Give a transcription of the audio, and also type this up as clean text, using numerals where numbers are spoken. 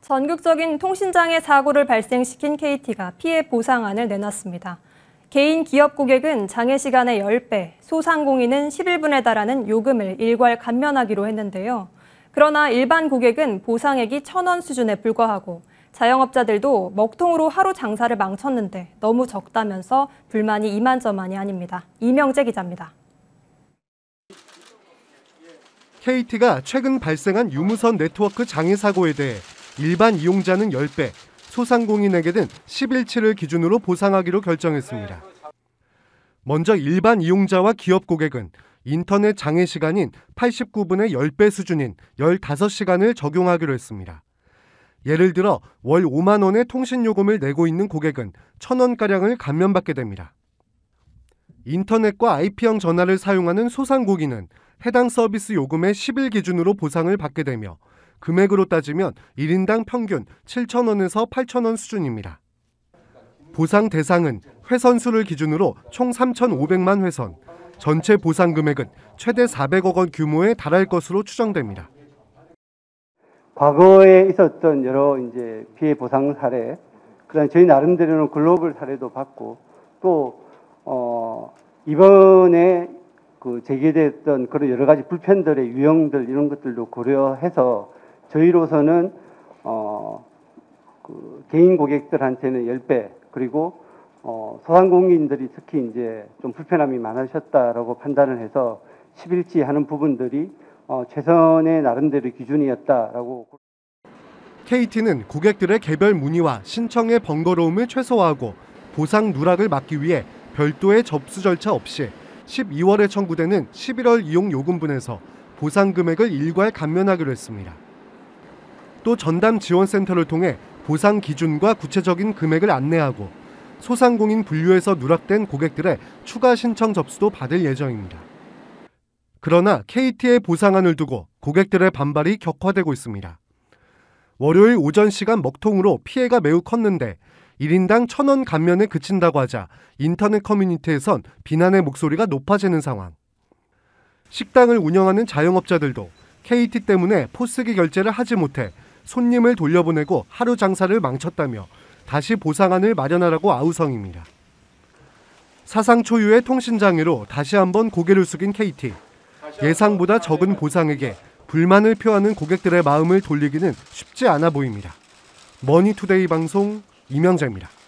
전국적인 통신장애 사고를 발생시킨 KT가 피해 보상안을 내놨습니다. 개인 기업 고객은 장애 시간의 10배, 소상공인은 11분에 달하는 요금을 일괄 감면하기로 했는데요. 그러나 일반 고객은 보상액이 1,000원 수준에 불과하고 자영업자들도 먹통으로 하루 장사를 망쳤는데 너무 적다면서 불만이 이만저만이 아닙니다. 이명재 기자입니다. KT가 최근 발생한 유무선 네트워크 장애 사고에 대해 일반 이용자는 10배, 소상공인에게는 11치를 기준으로 보상하기로 결정했습니다. 먼저 일반 이용자와 기업 고객은 인터넷 장애 시간인 89분의 10배 수준인 15시간을 적용하기로 했습니다. 예를 들어 월 5만 원의 통신요금을 내고 있는 고객은 1,000원가량을 감면받게 됩니다. 인터넷과 IP형 전화를 사용하는 소상공인은 해당 서비스 요금의 10일 기준으로 보상을 받게 되며 금액으로 따지면 1인당 평균 7,000원에서 8,000원 수준입니다. 보상 대상은 회선 수를 기준으로 총 3,500만 회선, 전체 보상 금액은 최대 400억 원 규모에 달할 것으로 추정됩니다. 과거에 있었던 여러 피해 보상 사례, 그다음 저희 나름대로는 글로벌 사례도 봤고 또 이번에 제기됐던 그런 여러 가지 불편들의 유형들 이런 것들도 고려해서 저희로서는 개인 고객들한테는 10배 그리고 소상공인들이 특히 좀 불편함이 많으셨다라고 판단을 해서 10일치 하는 부분들이 최선의 나름대로 기준이었다라고. KT는 고객들의 개별 문의와 신청의 번거로움을 최소화하고 보상 누락을 막기 위해 별도의 접수 절차 없이 12월에 청구되는 11월 이용 요금분에서 보상 금액을 일괄 감면하기로 했습니다. 또 전담 지원센터를 통해 보상 기준과 구체적인 금액을 안내하고 소상공인 분류에서 누락된 고객들의 추가 신청 접수도 받을 예정입니다. 그러나 KT의 보상안을 두고 고객들의 반발이 격화되고 있습니다. 월요일 오전 시간 먹통으로 피해가 매우 컸는데 1인당 1,000원 감면에 그친다고 하자 인터넷 커뮤니티에선 비난의 목소리가 높아지는 상황. 식당을 운영하는 자영업자들도 KT 때문에 포스기 결제를 하지 못해 손님을 돌려보내고 하루 장사를 망쳤다며 다시 보상안을 마련하라고 아우성입니다. 사상 초유의 통신장애로 다시 한번 고개를 숙인 KT. 예상보다 적은 보상액에 불만을 표하는 고객들의 마음을 돌리기는 쉽지 않아 보입니다. 머니투데이 방송 이명재입니다.